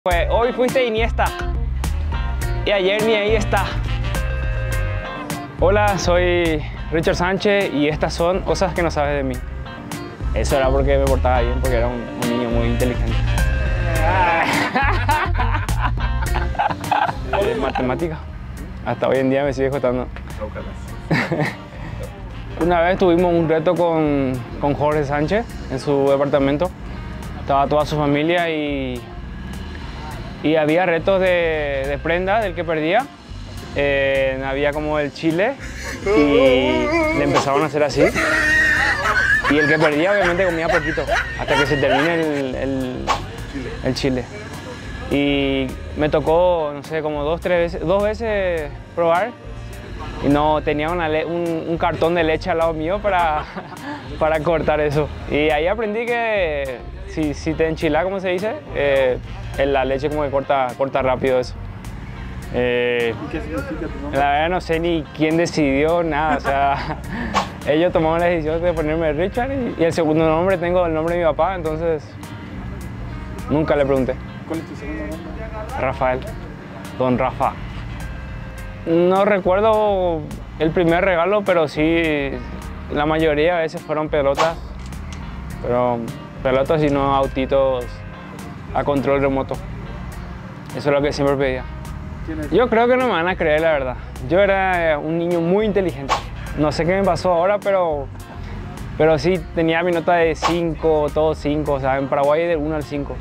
Pues hoy fuiste Iniesta y ayer ni ahí está. Hola, soy Richard Sánchez y estas son cosas que no sabes de mí. Eso era porque me portaba bien, porque era un niño muy inteligente. Matemática. Hasta hoy en día me sigue costando. Una vez tuvimos un reto con Jorge Sánchez en su departamento. Estaba toda su familia y había retos de prenda del que perdía. Había como el chile y le empezaban a hacer así. Y el que perdía obviamente comía poquito hasta que se termine el chile. Y me tocó, no sé, como dos veces probar. Y no tenía un cartón de leche al lado mío para cortar eso. Y ahí aprendí que si te enchilas, como se dice, la leche como que corta rápido eso. ¿Y qué significa tu nombre? La verdad no sé ni quién decidió nada, o sea, ellos tomaron la decisión de ponerme Richard y el segundo nombre tengo el nombre de mi papá, entonces nunca le pregunté. ¿Cuál es tu segundo nombre? Rafael, Don Rafa. No recuerdo el primer regalo, pero sí, la mayoría de veces fueron pelotas, pero pelotas y no autitos a control remoto. Eso es lo que siempre pedía. Yo creo que no me van a creer, la verdad. Yo era un niño muy inteligente. No sé qué me pasó ahora, pero sí tenía mi nota de 5, todos 5, o sea, en Paraguay del 1 al 5.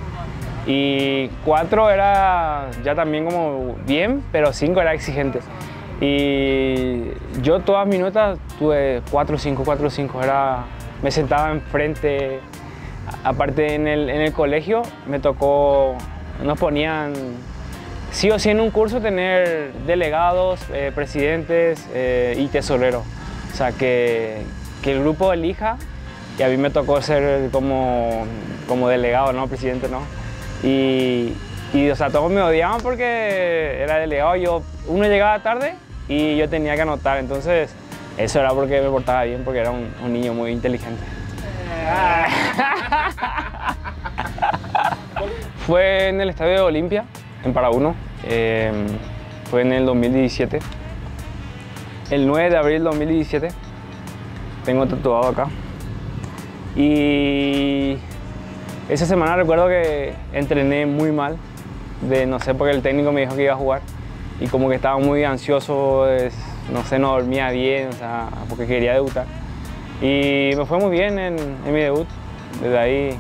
Y 4 era ya también como bien, pero 5 era exigente. Y yo todas mis notas tuve 4, 5, 4, 5. Me sentaba enfrente. Aparte en el colegio me tocó, nos ponían sí o sí en un curso tener delegados, presidentes y tesoreros. O sea, que el grupo elija y a mí me tocó ser como delegado, ¿no? Presidente, ¿no? Y o sea, todos me odiaban porque era delegado. Uno llegaba tarde y yo tenía que anotar, entonces eso era porque me portaba bien, porque era un niño muy inteligente. Fue en el estadio de Olimpia, en Paraguno. Fue en el 2017. El 9 de abril del 2017. Tengo tatuado acá. Y esa semana recuerdo que entrené muy mal. No sé, porque el técnico me dijo que iba a jugar. Y como que estaba muy ansioso, no sé, no dormía bien, o sea, porque quería debutar. Y me fue muy bien en mi debut. Desde ahí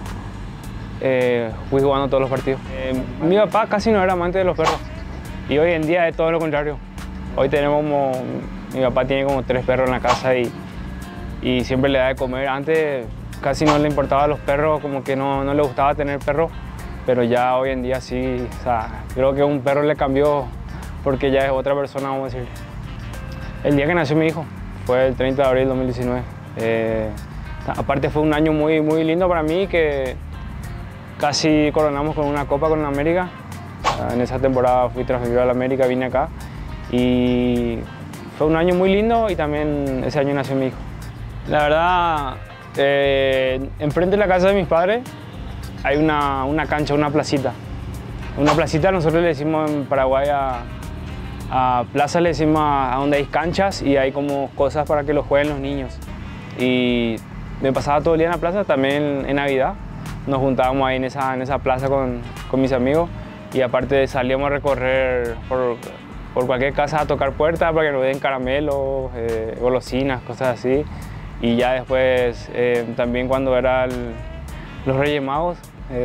fui jugando todos los partidos. Mi papá casi no era amante de los perros. Y hoy en día es todo lo contrario. Hoy mi papá tiene como 3 perros en la casa y siempre le da de comer. Antes casi no le importaba a los perros, como que no le gustaba tener perros. Pero ya hoy en día sí, o sea, creo que un perro le cambió porque ya es otra persona, vamos a decir. El día que nació mi hijo fue el 30 de abril de 2019. Aparte fue un año muy, muy lindo para mí, que casi coronamos con una copa con América. En esa temporada fui transferido a la América, vine acá y fue un año muy lindo y también ese año nació mi hijo. La verdad, enfrente de la casa de mis padres hay una cancha, una placita. Una placita nosotros le decimos en Paraguay a plaza, le decimos a donde hay canchas y hay como cosas para que lo jueguen los niños. Y me pasaba todo el día en la plaza, también en Navidad. Nos juntábamos ahí en esa plaza con mis amigos y aparte salíamos a recorrer por cualquier casa a tocar puertas para que nos den caramelos, golosinas, cosas así. Y ya después, también cuando eran los Reyes Magos,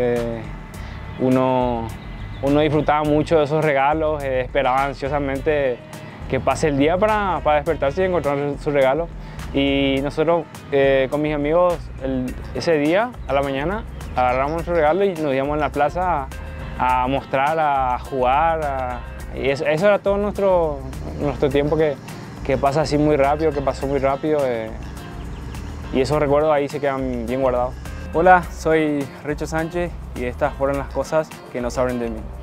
uno disfrutaba mucho de esos regalos, esperaba ansiosamente que pase el día para despertarse y encontrar su regalo. Y nosotros con mis amigos ese día, a la mañana, agarramos nuestro regalo y nos íbamos en la plaza a mostrar, a jugar. Y eso era todo nuestro tiempo que pasa así muy rápido, que pasó muy rápido. Y esos recuerdos ahí se quedan bien guardados. Hola, soy Richard Sánchez y estas fueron las cosas que no saben de mí.